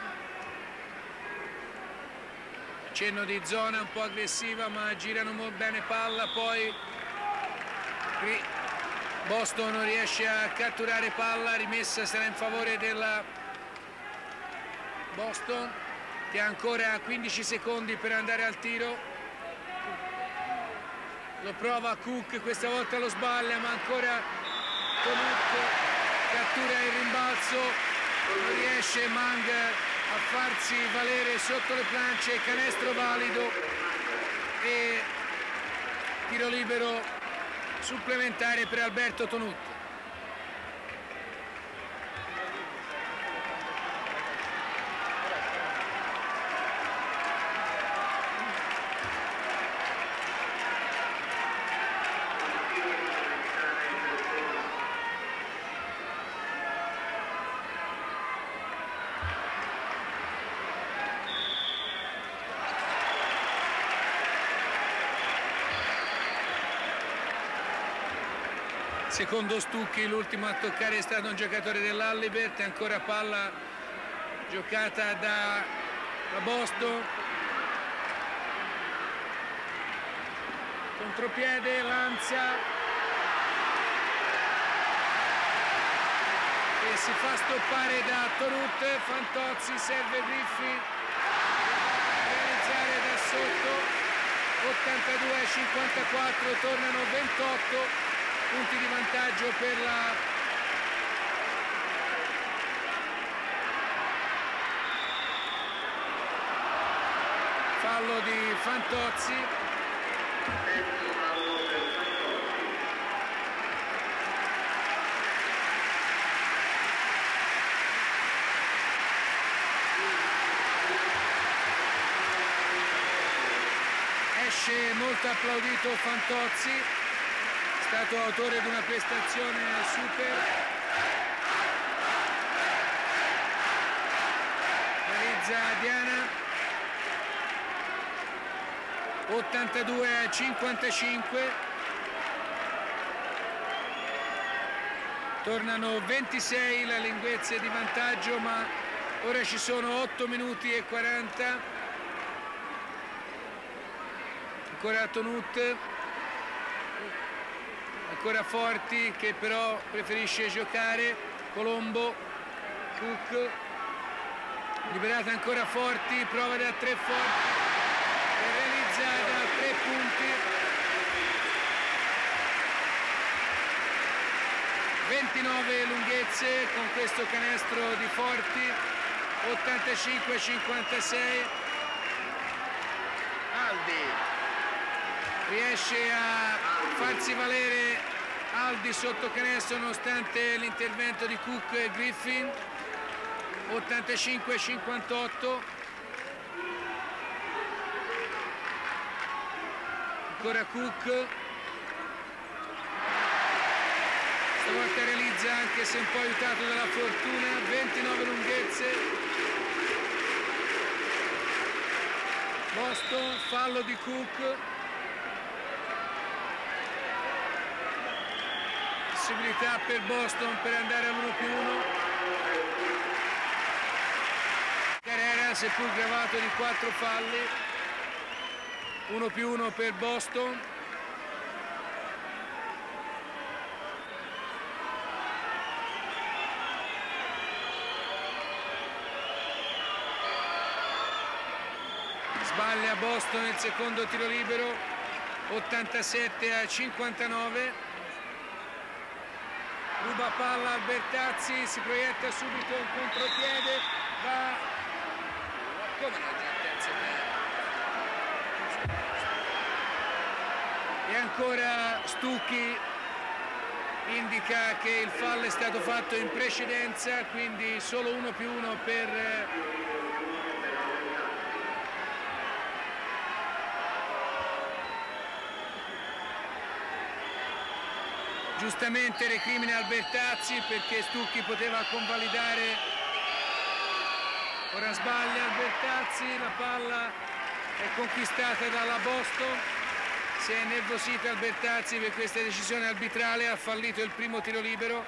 Speaker 1: Cenno di zona un po' aggressiva ma girano molto bene palla, poi qui Boston non riesce a catturare palla, rimessa sarà in favore della Boston che ha ancora quindici secondi per andare al tiro. Lo prova Cook, questa volta lo sbaglia ma ancora Tonut cattura il rimbalzo, non riesce Mang a farsi valere sotto le planche. Canestro valido e tiro libero supplementare per Alberto Tonut. Secondo Stucchi, l'ultimo a toccare è stato un giocatore dell'Allibert, ancora palla giocata da, da Boston. Contropiede, Lanza e si fa stoppare da Tonut. Fantozzi, serve Griffin a realizzare da sotto. ottantadue a cinquantaquattro, tornano ventotto punti di vantaggio per la fallo di Fantozzi. Esce molto applaudito Fantozzi, è stato autore di una prestazione super. Realizza Diana, ottantadue a cinquantacinque, tornano ventisei le lunghezze di vantaggio, ma ora ci sono otto minuti e quaranta. Ancora Tonut, ancora Forti che però preferisce giocare. Colombo, Cook, liberata ancora Forti, prova da tre Forti e realizza da tre punti.
Speaker 3: ventinove lunghezze con questo canestro di Forti, ottantacinque a cinquantasei.
Speaker 1: Aldi
Speaker 3: Riesce a farsi valere Aldi sotto canestro nonostante l'intervento di Cook e Griffin, ottantacinque a cinquantotto. Ancora Cook, stavolta realizza, anche se un po' aiutato dalla fortuna, ventinove lunghezze. Boston, fallo di Cook. Possibilità per Boston per andare all'uno più uno. Carrera, seppur gravato di quattro falli. uno più uno per Boston. Sbaglia Boston il secondo tiro libero, ottantasette a cinquantanove. Ruba palla Albertazzi, si proietta subito in contropiede, va...
Speaker 1: come no, già terzo tempo.
Speaker 3: E ancora Stucchi indica che il fallo è stato fatto in precedenza, quindi solo uno più uno per giustamente recrimina Albertazzi perché Stucchi poteva convalidare. Ora sbaglia Albertazzi, la palla è conquistata dalla Boston. Si è innervosito Albertazzi per questa decisione arbitrale, ha fallito il primo tiro libero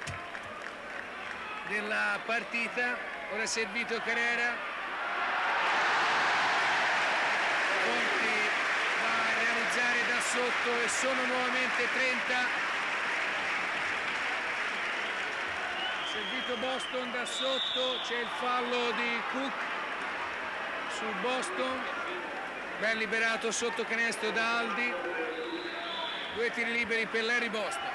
Speaker 3: della partita. Ora è servito Carrera. Conti va a realizzare da sotto e sono nuovamente trenta. Servito Boston da sotto, c'è il fallo di Cook su Boston, ben liberato sotto canestro da Aldi. Due tiri liberi per Larry Boston.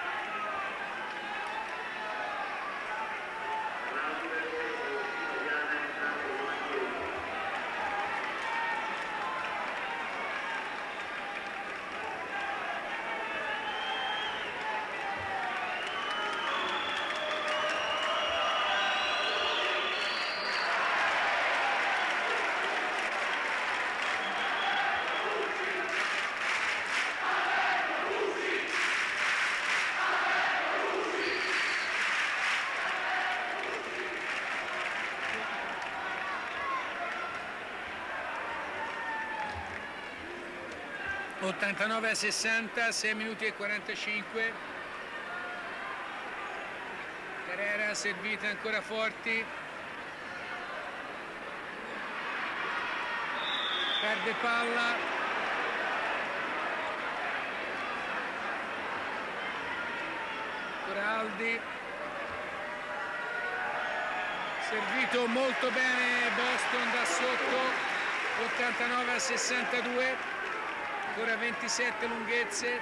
Speaker 3: ottantanove a sessanta, sei minuti e quarantacinque. Carrera servita ancora Forti. Perde palla. Ancora Aldi. Servito molto bene Boston da sotto, ottantanove a sessantadue. Ancora ventisette lunghezze.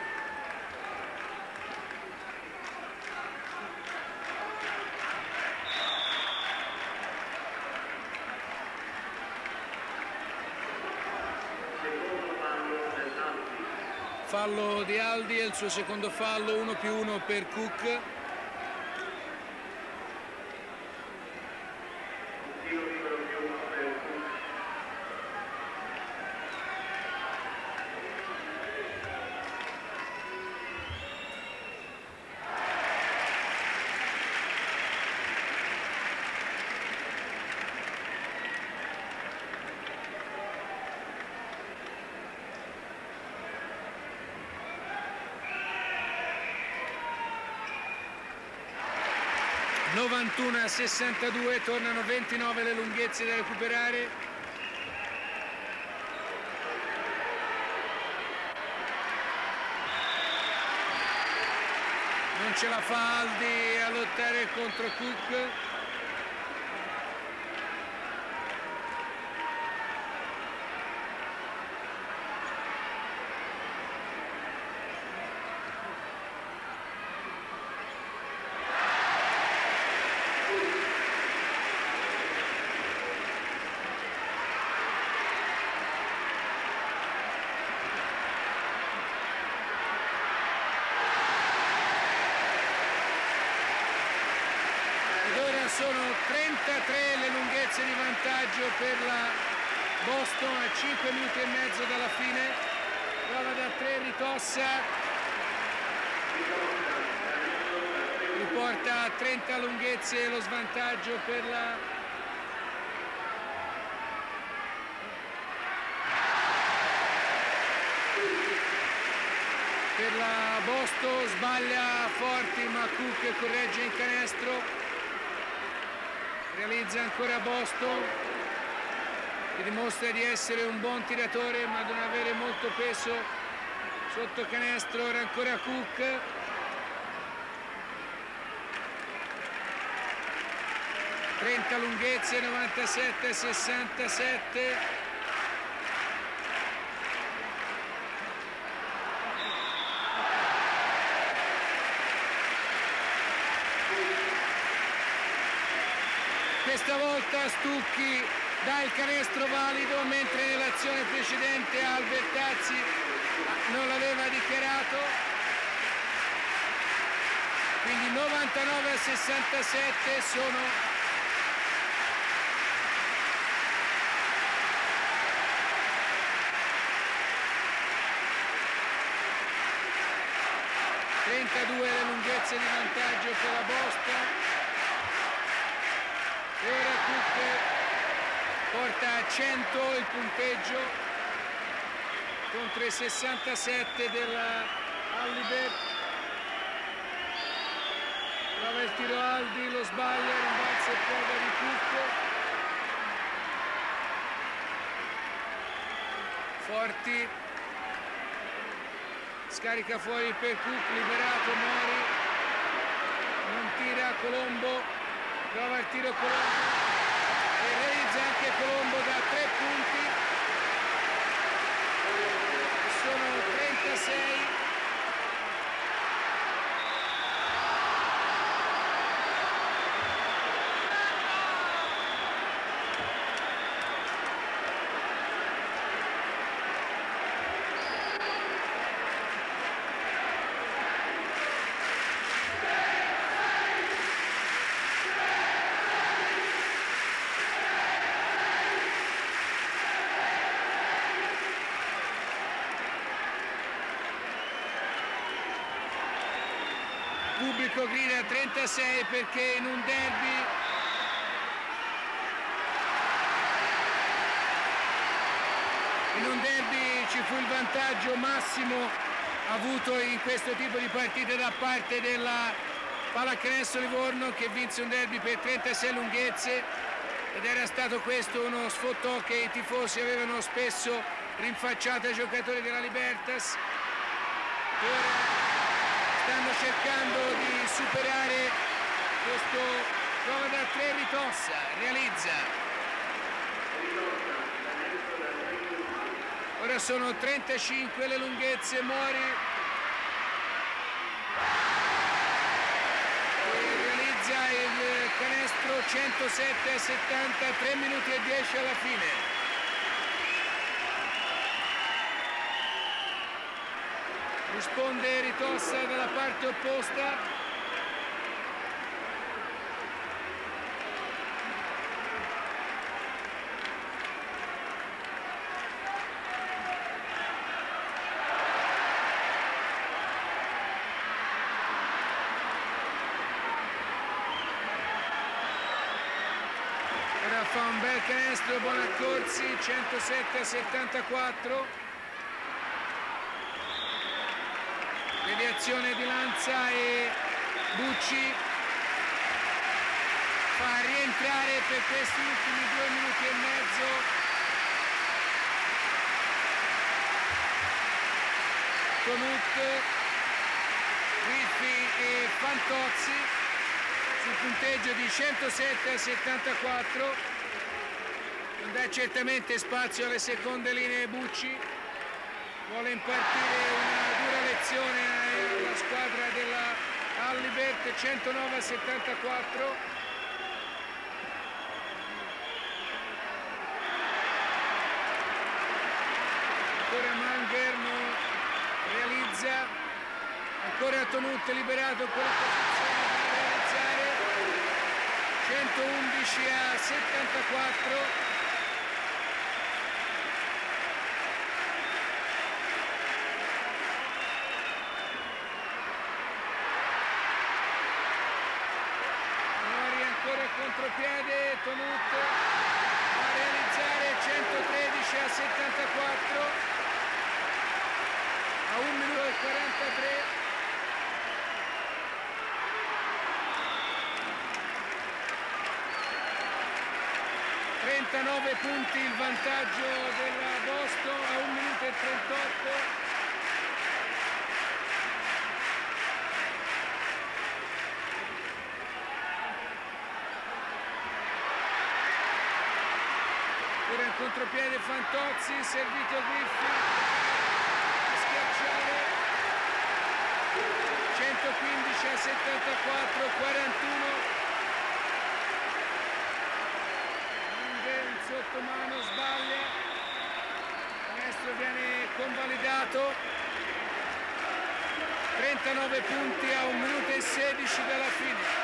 Speaker 3: Fallo di Aldi e il suo secondo fallo, uno più uno per Cook. novantuno a sessantadue, tornano ventinove le lunghezze da recuperare. Non ce la fa Aldi a lottare contro Cook.
Speaker 1: sono trentatré le lunghezze di vantaggio per la Boston a cinque minuti e mezzo dalla fine. Prova da tre Ritossa, riporta a trenta lunghezze lo svantaggio per la per la Boston. Sbaglia Forti, ma Cook corregge in canestro, realizza ancora Boston, che dimostra di essere un buon tiratore ma di non avere molto peso sotto canestro. Ora ancora Cook, trenta lunghezze, novantasette a sessantasette. Questa volta Stucchi dà il canestro valido, mentre nell'azione precedente Albertazzi non l'aveva dichiarato. Quindi novantanove a sessantasette sono trentadue le lunghezze di vantaggio per la Boston. E ora Cook porta a cento il punteggio contro i sessantasette della Halliburton. Prova il tiro Aldi, lo sbaglia, rimbalza e prova di Cook. Forti scarica fuori per Cook, liberato Mori, non tira Colombo. Prova il tiro Colombo e realizza anche Colombo da tre punti. Sono trentasei. Pubblico grida trentasei perché in un derby in un derby ci fu il vantaggio massimo avuto in questo tipo di partite da parte della Pallacanestro Livorno, che vinse un derby per trentasei lunghezze, ed era stato questo uno sfottò che i tifosi avevano spesso rinfacciato ai giocatori della Libertas, che ora stanno cercando di superare questo. Prova da tre Ritossa, realizza. Ora sono trentacinque le lunghezze, Mori e realizza il canestro, centosette a settanta, tre minuti e dieci alla fine. Risponde Ritossa dalla parte opposta. Ora fa un bel canestro Bonaccorsi, centosette a settantaquattro. Deviazione di Lanza e Bucci fa rientrare per questi ultimi due minuti e mezzo Tonut, Riffi e Fantozzi sul punteggio di centosette a settantaquattro. Non dà certamente spazio alle seconde linee. Bucci vuole impartire una dura lezione alla squadra della Halliburton, centonove a settantaquattro. Ancora Manger non realizza, ancora Tonut liberato con la posizione di realizzare, centoundici a settantaquattro. Contropiede, Tonut a realizzare centotredici a settantaquattro a un minuto e quarantatré. trentanove punti il vantaggio della Boston a un minuto e trentotto. Contropiede Fantozzi, servito Griffin a schiacciare. centoquindici a settantaquattro, quarantuno. Anche un sottomano sbaglia. Il canestro viene convalidato. trentanove punti a un minuto e sedici dalla fine.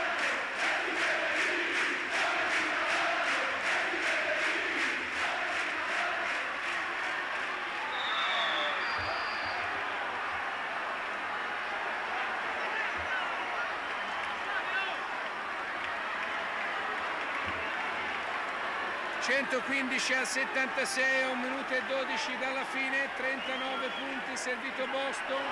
Speaker 1: centoquindici a settantasei a un minuto e dodici dalla fine, trentanove punti, servito Boston.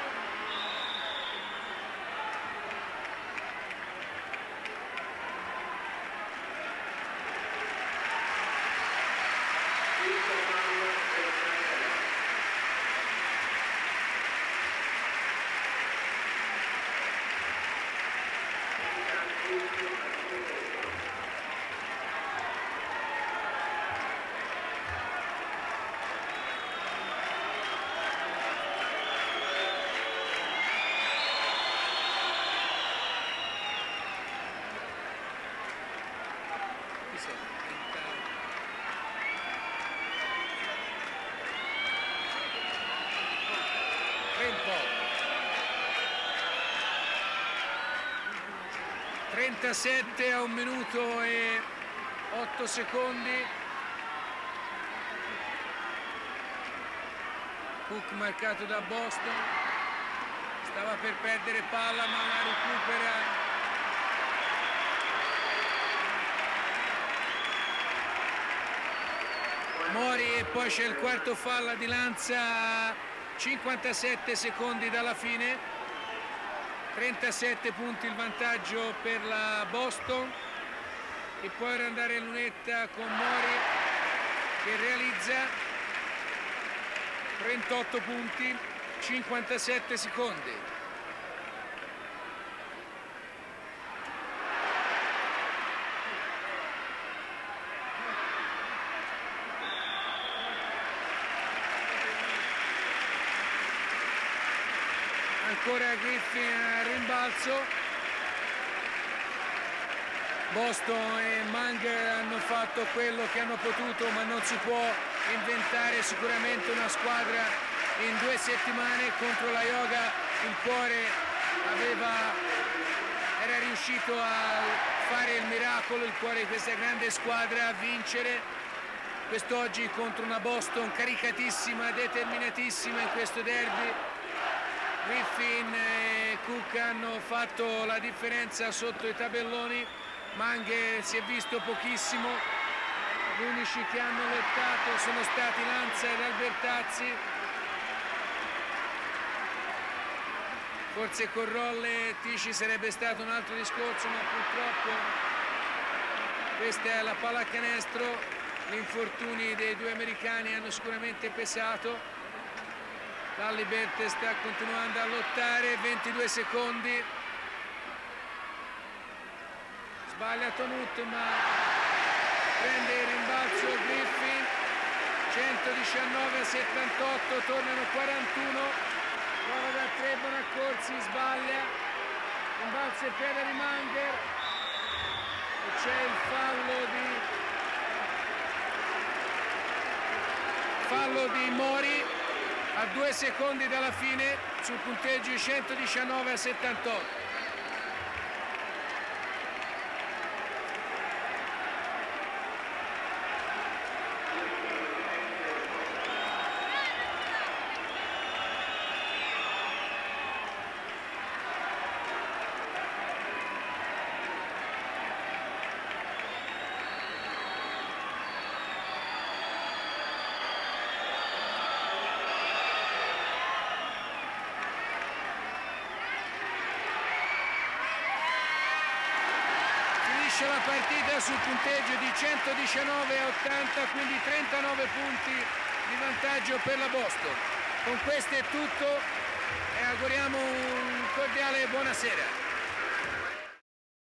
Speaker 1: trentasette a un minuto e otto secondi. Cook marcato da Boston, stava per perdere palla ma la recupera. Mori e poi c'è il quarto fallo di Lanza a cinquantasette secondi dalla fine. trentasette punti il vantaggio per la Boston e poi ora andare in lunetta con Mori che realizza trentotto punti, cinquantasette secondi. Ancora Griffin a rimbalzo. Boston e Mang hanno fatto quello che hanno potuto, ma non si può inventare sicuramente una squadra in due settimane. Contro la Yoga il cuore aveva, era riuscito a fare il miracolo, il cuore di questa grande squadra a vincere. Quest'oggi contro una Boston caricatissima, determinatissima in questo derby. Griffin e Cook hanno fatto la differenza sotto i tabelloni. Mang si è visto pochissimo, gli unici che hanno lottato sono stati Lanza ed Albertazzi. Forse con Rolle e Ticci sarebbe stato un altro discorso, ma purtroppo questa è la pallacanestro. Gli infortuni dei due americani hanno sicuramente pesato. L'Alibert sta continuando a lottare, ventidue secondi. Sbaglia Tonut ma prende il rimbalzo Griffin. centodiciannove a settantotto, tornano quarantuno. Prova da tre, Bonaccorsi, sbaglia. Rimbalzo e piede di Manger. E c'è il fallo di... fallo di Mori. A due secondi dalla fine sul punteggio di centodiciannove a settantotto.
Speaker 3: finisce la partita sul punteggio di centodiciannove a ottanta, quindi trentanove punti di vantaggio per la Boston. Con questo è tutto e auguriamo un cordiale buonasera.